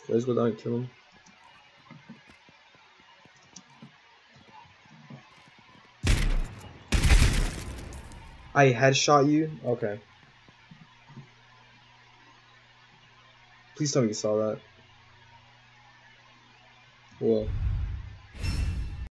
Let's go down and kill him. I headshot you? Okay. Please tell me you saw that. Whoa.